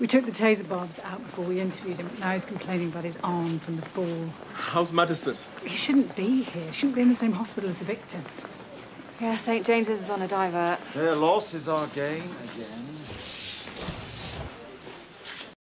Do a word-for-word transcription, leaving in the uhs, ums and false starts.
We took the taser barbs out before we interviewed him, but now he's complaining about his arm from the fall. How's Madison? He shouldn't be here. Shouldn't be in the same hospital as the victim. Yeah, Saint James's is on a divert. Their loss is our gain again.